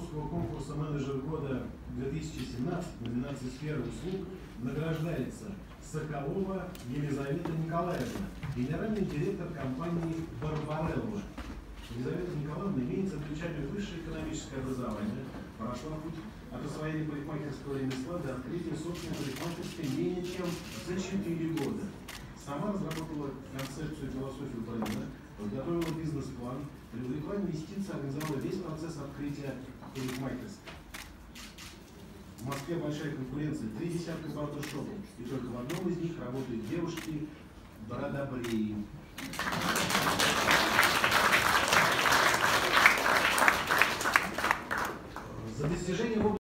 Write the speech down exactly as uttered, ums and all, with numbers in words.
Московского конкурса «Менеджер года две тысячи семнадцать» номинации «Сфера услуг» награждается Соколова Елизавета Николаевна, генеральный директор компании «Барбарелла». Елизавета Николаевна имеет за плечами высшее экономическое образование, прошла путь от освоения парикмахерского ремесла до открытия собственной парикмахерской менее чем за четыре года. Сама разработала концепцию и философию бренда, подготовила бизнес-план, привлекла инвестиции, организовала весь процесс открытия парикмахерской. В Москве большая конкуренция, три десятка барбершопов, и только в одном из них работают девушки бродобреи. За достижение